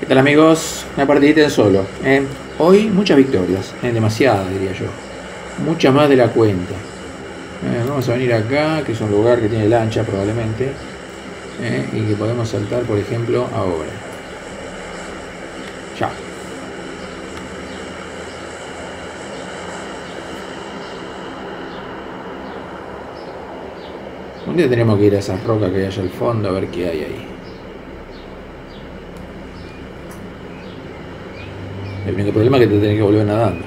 ¿Qué tal amigos? Una partidita en solo. Hoy muchas victorias, demasiadas diría yo. Muchas más de la cuenta. Vamos a venir acá, que es un lugar que tiene lancha probablemente. Y que podemos saltar, por ejemplo, ahora. Ya. Un día tenemos que ir a esas rocas que hay allá al fondo a ver qué hay ahí. El único problema es que te tenés que volver nadando.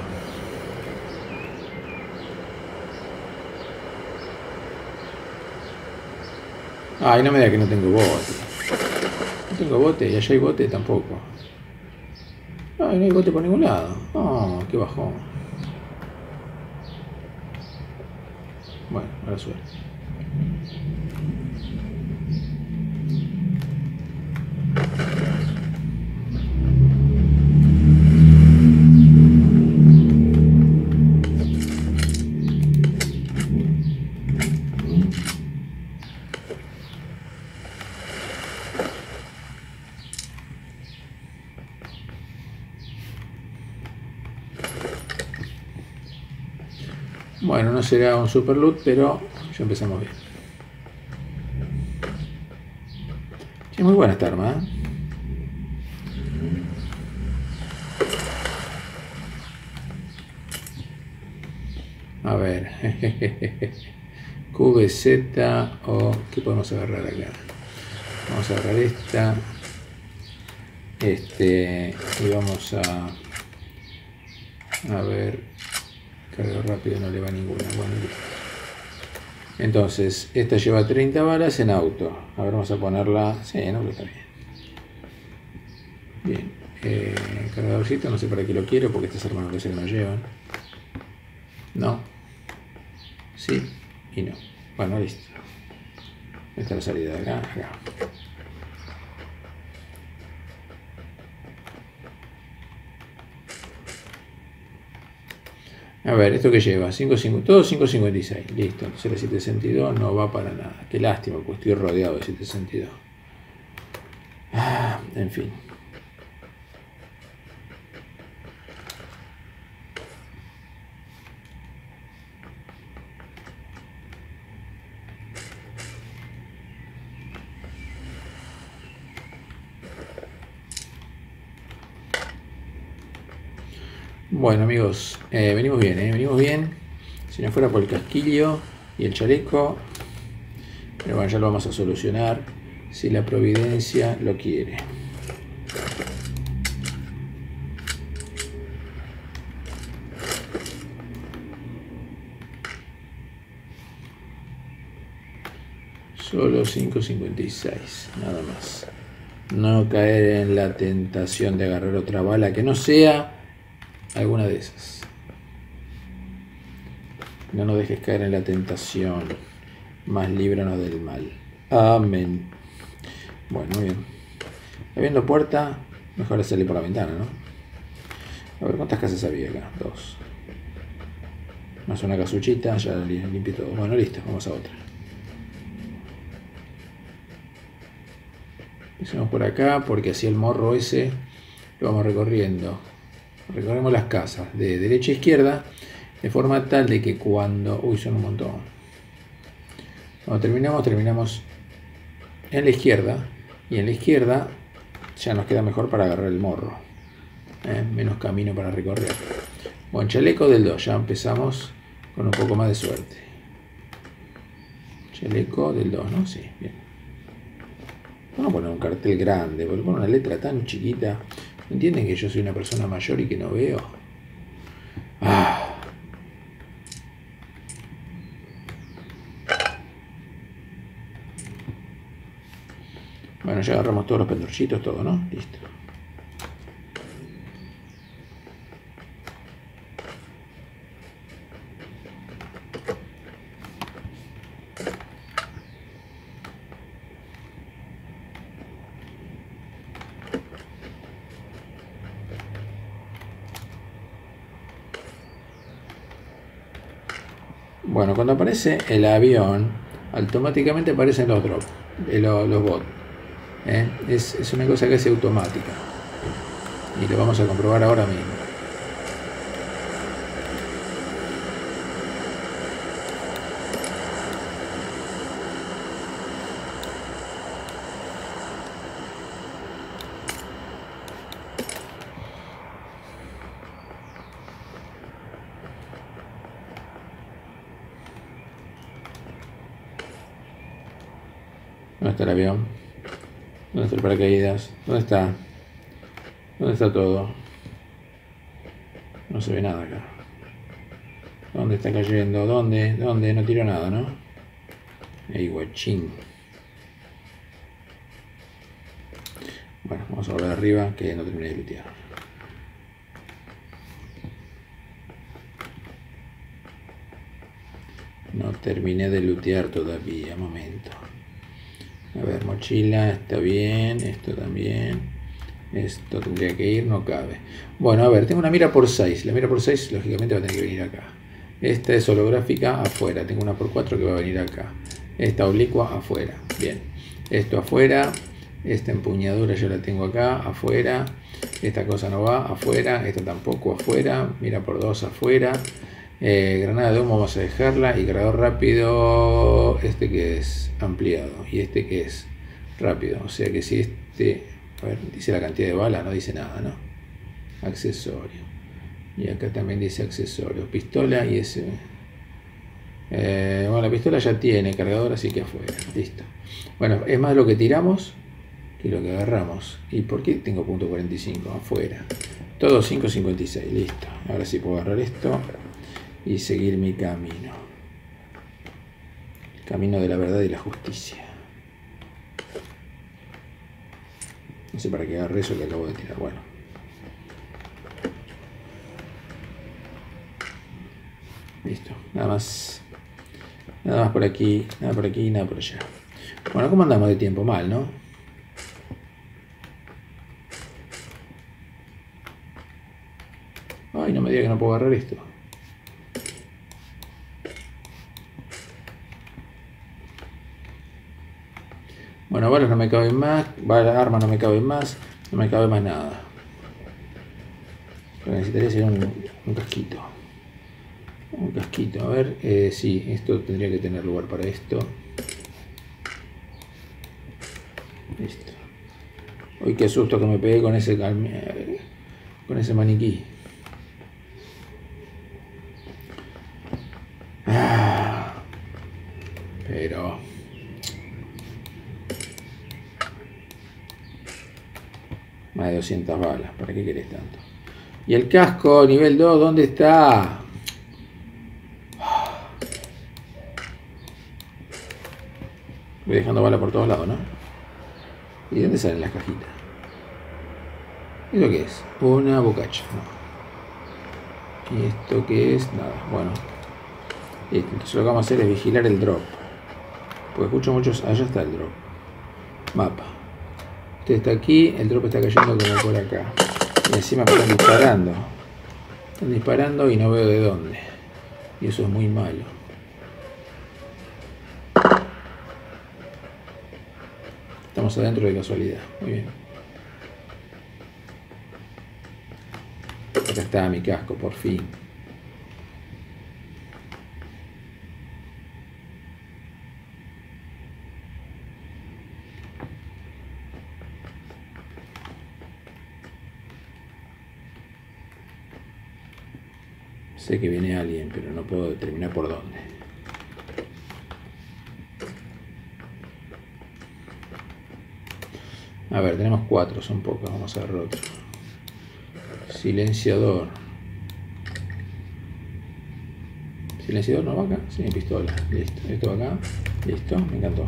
Ay, no me digas que no tengo bote. No tengo bote y allá hay bote tampoco. Ay, no hay bote por ningún lado. Oh, qué bajón. Bueno, ahora suerte. Bueno, no será un super loot, pero ya empezamos bien. Es muy buena esta arma, A ver. QBZ o ¿qué podemos agarrar acá? Vamos a agarrar esta. Y vamos a ver. Carga rápido no le va ninguna. Bueno, entonces, esta lleva 30 balas en auto. A ver, vamos a ponerla. Sí, en auto está bien. Bien. Cargadorcito, no sé para qué lo quiero, porque estas armas no parece que no llevan. No. Sí y no. Bueno, listo. Esta es la salida de acá. A ver, ¿esto qué lleva? 5.5, todo 5.56. Listo, entonces la 762 no va para nada. Qué lástima, porque estoy rodeado de 762. En fin. Bueno amigos, venimos bien, venimos bien. Si no fuera por el casquillo y el chaleco, pero bueno, ya lo vamos a solucionar si la providencia lo quiere. Solo 5.56, nada más. No caer en la tentación de agarrar otra bala que no sea alguna de esas. No nos dejes caer en la tentación, más líbranos del mal. Amén. Bueno, muy bien. Habiendo puerta, mejor es salir por la ventana, ¿no? A ver, ¿cuántas casas había acá? 2. Más una casuchita, ya limpié todo. Bueno, listo, vamos a otra. Empecemos por acá, porque así el morro ese lo vamos recorriendo. Recorremos las casas de derecha a izquierda, de forma tal de que cuando... Uy, son un montón. Cuando terminamos en la izquierda, y en la izquierda ya nos queda mejor para agarrar el morro. Menos camino para recorrer. Bueno, chaleco del 2, ya empezamos con un poco más de suerte. Chaleco del 2, ¿no? Sí, bien. Vamos a poner un cartel grande, porque con una letra tan chiquita... ¿Entienden que yo soy una persona mayor y que no veo? Bueno, ya agarramos todos los pendorchitos, todo, ¿no? Listo. Bueno, cuando aparece el avión, automáticamente aparecen los drops, los bots. Es una cosa que es automática. Y lo vamos a comprobar ahora mismo. ¿Dónde está el avión? ¿Dónde está el paracaídas? ¿Dónde está? ¿Dónde está todo? No se ve nada acá. ¿Dónde está cayendo? ¿Dónde? ¿Dónde? No tiro nada, ¿no? Ey, guachín. Bueno, vamos a volver arriba que no terminé de lootear. No terminé de lootear todavía, momento. A ver, mochila, está bien, esto también. Esto tendría que ir, no cabe. Bueno, a ver, tengo una mira por 6. La mira por 6 lógicamente va a tener que venir acá. Esta es holográfica afuera. Tengo una por 4 que va a venir acá. Esta oblicua afuera. Bien. Esto afuera. Esta empuñadura yo la tengo acá, afuera. Esta cosa no va, afuera. Esta tampoco, afuera. Mira por 2 afuera. Granada de humo vamos a dejarla. Y cargador rápido. Este que es ampliado. Y este que es rápido. O sea que si este... A ver, dice la cantidad de balas, no dice nada, ¿no? Accesorio. Y acá también dice accesorio. Pistola y ese. Bueno, la pistola ya tiene cargador, así que afuera. Listo. Bueno, es más lo que tiramos que lo que agarramos. ¿Y por qué tengo punto 45? Afuera. Todo 5.56. Listo. Ahora sí puedo agarrar esto y seguir mi camino. Camino de la verdad y la justicia. No sé para qué agarré eso que acabo de tirar. Bueno. Listo. Nada más. Nada más por aquí. Nada por aquí. Nada por allá. Bueno, ¿cómo andamos de tiempo? Mal, ¿no? Ay, no me diga que no puedo agarrar esto. Bueno, balas no me caben más. Armas no me caben más. No me cabe más nada. Lo que necesitaría sería un casquito. Un casquito. A ver. Sí, esto tendría que tener lugar para esto. Listo. Uy, qué susto que me pegué con ese maniquí. Pero... Más de 200 balas. ¿Para qué querés tanto? Y el casco nivel 2, ¿dónde está? Voy dejando balas por todos lados, ¿no? ¿Y de dónde salen las cajitas? ¿Esto qué es? Una bocacha. No. ¿Y esto qué es? Nada. Bueno. Listo. Entonces lo que vamos a hacer es vigilar el drop. Porque escucho muchos... Allá está el drop. Mapa. Este está aquí. El drop está cayendo como por acá. Y encima me están disparando. Están disparando y no veo de dónde. Y eso es muy malo. Estamos adentro de casualidad. Muy bien. Acá está mi casco, por fin. Sé que viene alguien, pero no puedo determinar por dónde. A ver, tenemos 4, son pocos. Vamos a ver otro. Silenciador. ¿Silenciador no va acá? Sí, pistola. Listo. Esto va acá. Listo, me encantó.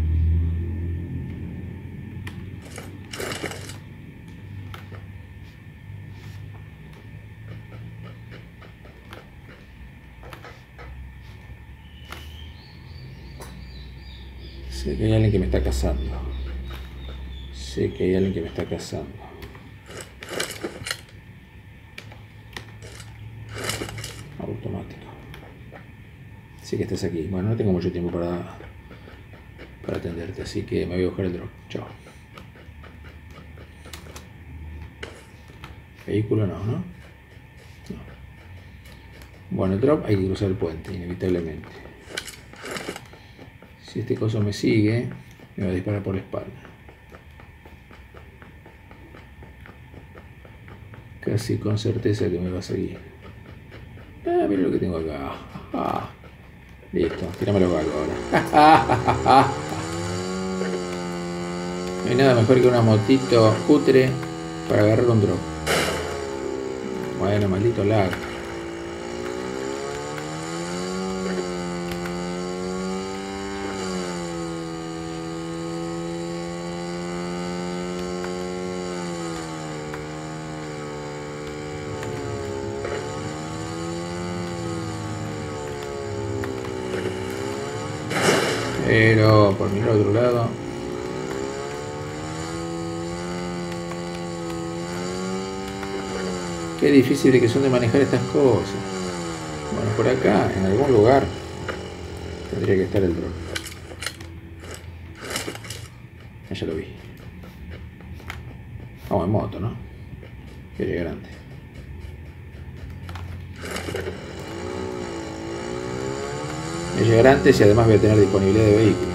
Sé que hay alguien que me está cazando. Sé que hay alguien que me está cazando. Automático. Sé que estás aquí. Bueno, no tengo mucho tiempo para atenderte, así que me voy a buscar el drop. Chao. Vehículo no, ¿no? No. Bueno, el drop hay que cruzar el puente, inevitablemente. Si este coso me sigue, me va a disparar por la espalda. Casi con certeza que me va a seguir. Ah, mira lo que tengo acá. Ah, listo, tirame los galgos ahora. No hay nada mejor que una motito cutre para agarrar un drop. Bueno, maldito lag. Pero por mirar al otro lado. Qué difícil de que son de manejar estas cosas. Bueno, por acá, en algún lugar, tendría que estar el drone. Ya lo vi. Vamos en moto, ¿no? Que llegar antes. Voy a llegar antes y además voy a tener disponibilidad de vehículos.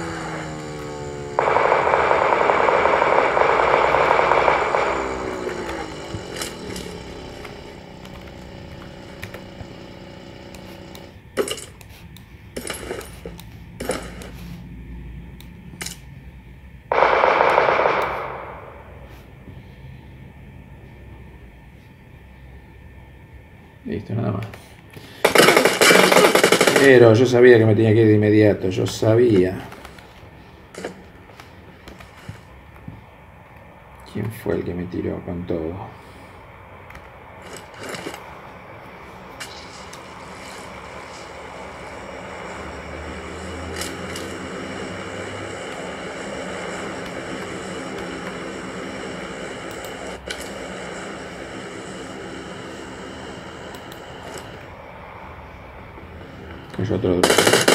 Listo, nada más. Pero yo sabía que me tenía que ir de inmediato, yo sabía. ¿Quién fue el que me tiró con todo? Es otro drone.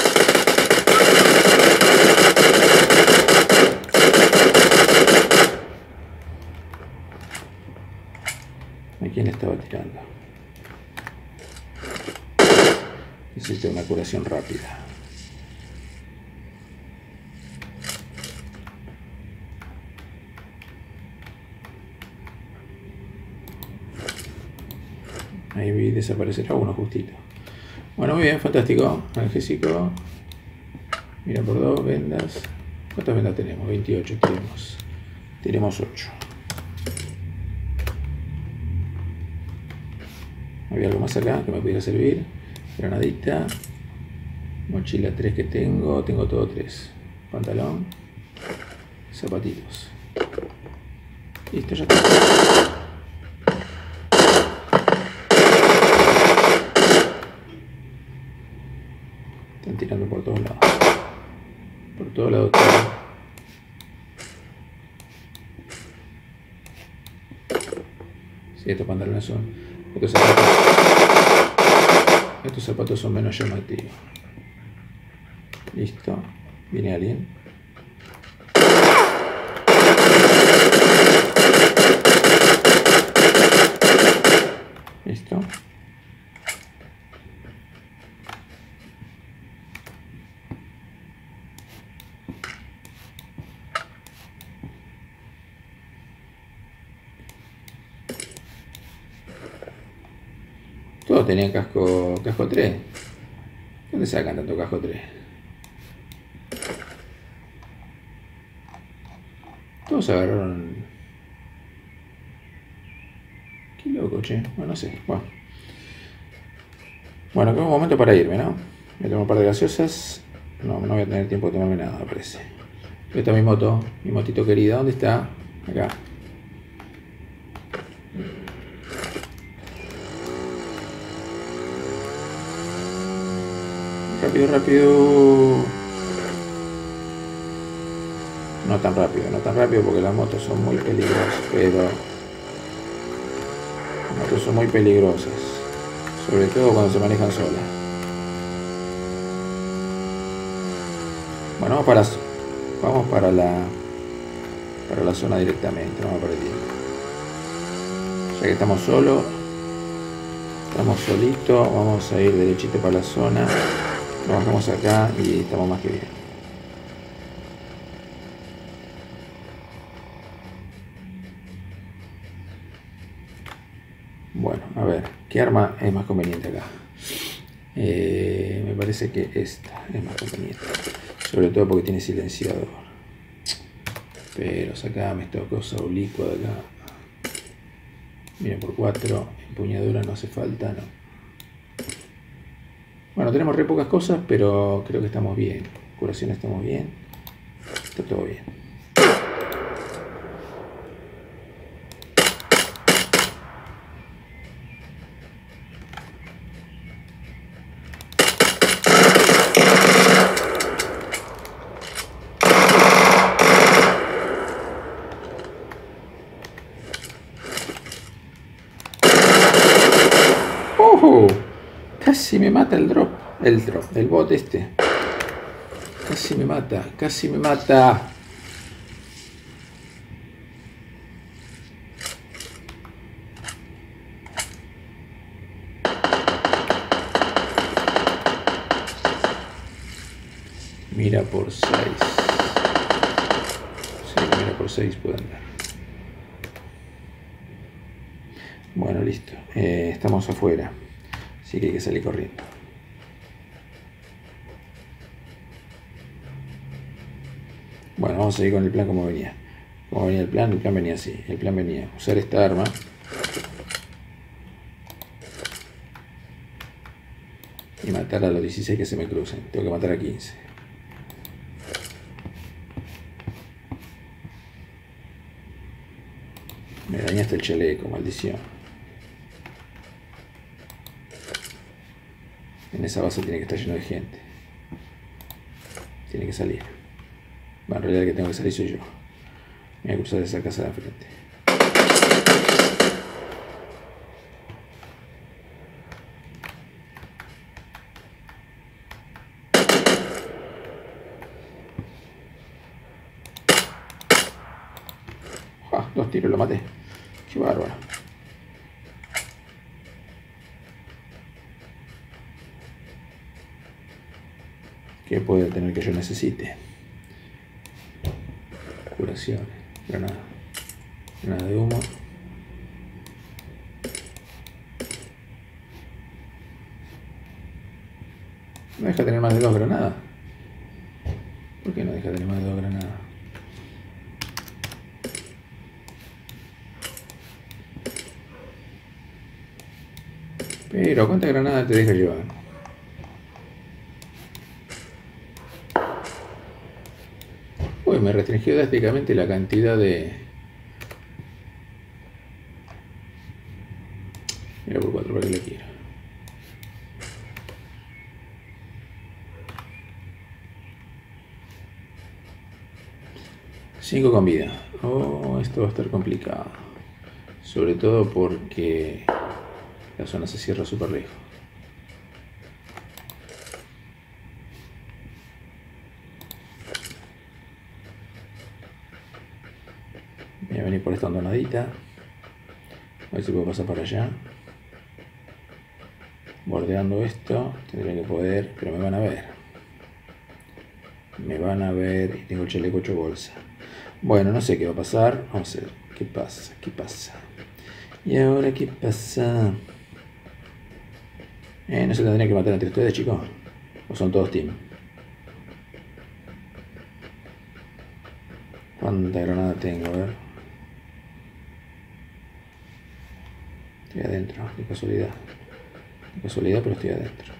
¿A quién estaba tirando? Necesito una curación rápida. Ahí vi desaparecer a uno justito. Bueno, muy bien, fantástico. Analgésico. Mira por 2, vendas. ¿Cuántas vendas tenemos? 28 tenemos. Tenemos 8. Había algo más acá que me pudiera servir. Granadita. Mochila 3 que tengo. Tengo todo 3. Pantalón. Zapatitos. Listo, ya está. Están tirando por todos lados. Por todos lados. Sí, estos pantalones son... Estos zapatos son menos llamativos. Listo. Viene alguien. Listo. Todos tenían casco 3. ¿Dónde sacan tanto casco 3? Todos agarraron... Qué loco, che. Bueno, no sé. Bueno, queda un momento para irme, ¿no? Voy a tomar un par de gaseosas. No voy a tener tiempo de tomarme nada, me parece. Esta está mi moto, mi motito querida. ¿Dónde está? Acá. Rápido, rápido. No tan rápido porque las motos son muy peligrosas, pero... Las motos son muy peligrosas. Sobre todo cuando se manejan solas. Bueno, vamos para la zona directamente, no vamos a perder tiempo. Ya que estamos solos, estamos solitos, vamos a ir derechito para la zona. Lo bajamos acá y estamos más que bien. Bueno, a ver, ¿qué arma es más conveniente acá? Me parece que esta es más conveniente. Sobre todo porque tiene silenciador. Pero sacame esta cosa oblicua de acá. Miren, por 4, empuñadura no hace falta, no. Bueno, tenemos re pocas cosas, pero creo que estamos bien. Curación estamos bien. Está todo bien. Casi me mata el drop, el bot este. Casi me mata, casi me mata. Mira por 6. Sí, mira por 6 puede andar. Bueno, listo. Estamos afuera. Así que hay que salir corriendo. Bueno, vamos a seguir con el plan como venía. Como venía el plan venía así. El plan venía usar esta arma. Y matar a los 16 que se me crucen. Tengo que matar a 15. Me dañaste el chaleco, maldición. En esa base tiene que estar lleno de gente. Tiene que salir. Bueno, en realidad el que tengo que salir soy yo. Me voy a cruzar esa casa de enfrente. Ah, 2 tiros lo maté. Qué bárbaro. ¿Qué puede tener que yo necesite? Curación, granada de humo. ¿No deja tener más de 2 granadas? ¿Por qué no deja tener más de 2 granadas? Pero ¿cuántas granadas te deja llevar? Uy, me restringió drásticamente la cantidad de... Mira por 4, para que le quiero. Cinco con vida. Oh, esto va a estar complicado. Sobre todo porque la zona se cierra súper lejos. Voy a venir por esta hondonadita. A ver si puedo pasar para allá. Bordeando esto, tendría que poder, pero me van a ver. Me van a ver y tengo el chaleco 8 bolsa. Bueno, no sé qué va a pasar. Vamos a ver qué pasa, qué pasa. ¿Y ahora qué pasa? ¿No se tendría que matar entre ustedes, chicos? ¿O son todos team? ¿Cuánta granada tengo? A ver. Estoy adentro, de casualidad. De casualidad, pero estoy adentro.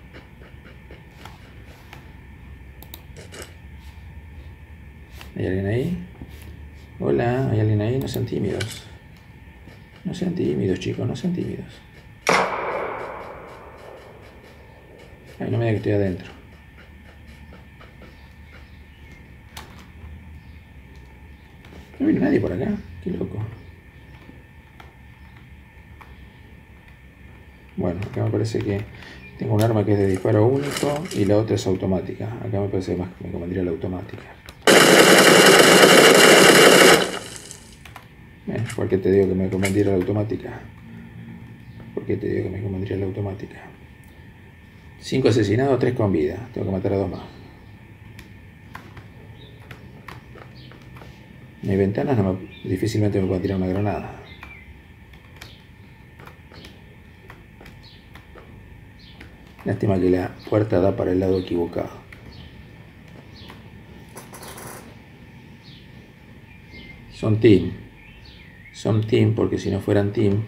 ¿Hay alguien ahí? Hola, ¿hay alguien ahí? No sean tímidos. No sean tímidos, chicos, no sean tímidos. Ay, no me diga que estoy adentro. No viene nadie por acá. Qué loco. Bueno, acá me parece que tengo un arma que es de disparo único y la otra es automática. Acá me parece más que me convendría la automática. ¿Por qué te digo que me convendría la automática? qué te digo que me convendría la automática? 5 asesinados, 3 con vida. Tengo que matar a 2 más. No hay ventanas, difícilmente me puedo tirar una granada. Lástima que la puerta da para el lado equivocado. Son team. Son team porque si no fueran team...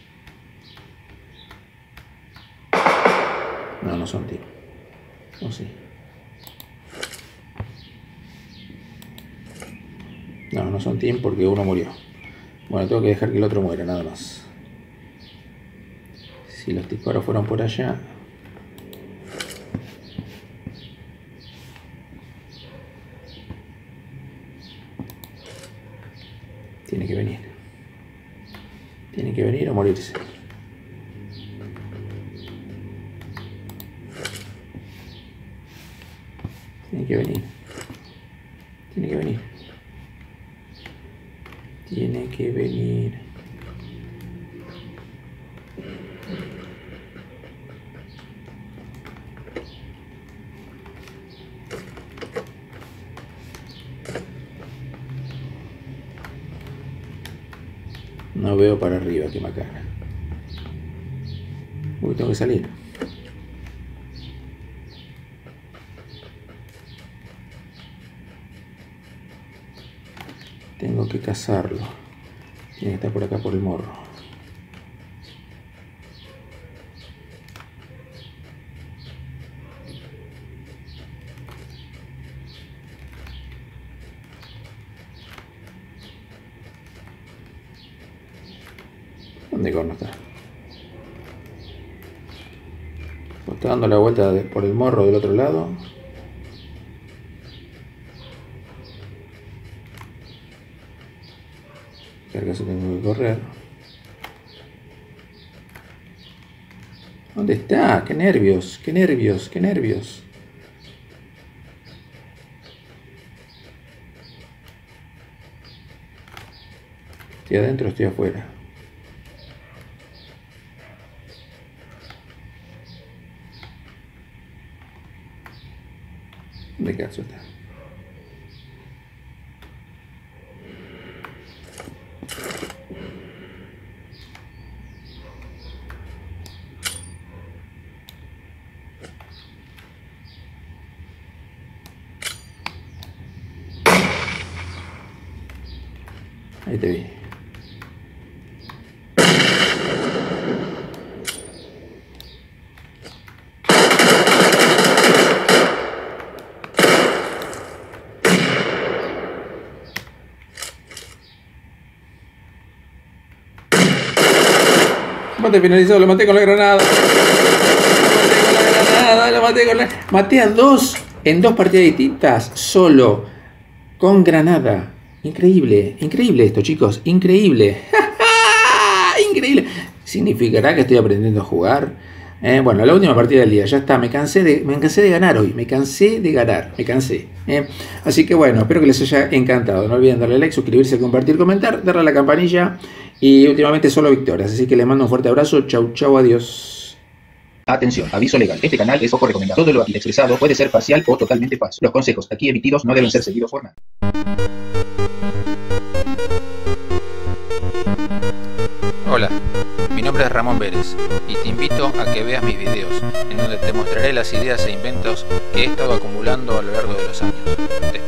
No, no son team. O sí. No, no son team porque uno murió. Bueno, tengo que dejar que el otro muera, nada más. Si los disparos fueron por allá... Tiene que venir. Tiene que venir o morirse. Tiene que venir. Tiene que venir. Tiene que venir. No veo para arriba, qué macana. Uy, tengo que salir. Tengo que cazarlo. Tiene que estar por acá por el morro. ¿Dónde corno está? Pues está dando la vuelta por el morro del otro lado. Que acaso tengo que correr. ¿Dónde está? ¡Qué nervios! ¡Qué nervios! ¡Qué nervios! ¿Estoy adentro o estoy afuera? ¿Dónde cacho está? Ahí te vi. Combate finalizado, lo maté con la granada. Lo maté con la granada. Maté a 2 en 2 partidas distintas, solo, con granada. Increíble, increíble esto, chicos, increíble. Increíble. ¿Significará que estoy aprendiendo a jugar? Bueno, la última partida del día, ya está, me cansé de ganar hoy, me cansé. Así que bueno, espero que les haya encantado. No olviden darle like, suscribirse, compartir, comentar, darle a la campanilla y últimamente solo victorias. Así que les mando un fuerte abrazo, chau, chau, adiós. Atención, aviso legal. Este canal es poco recomendado. Todo lo aquí expresado puede ser parcial o totalmente falso. Los consejos aquí emitidos no deben ser seguidos por nadie. Hola, mi nombre es Ramón Vélez y te invito a que veas mis videos en donde te mostraré las ideas e inventos que he estado acumulando a lo largo de los años.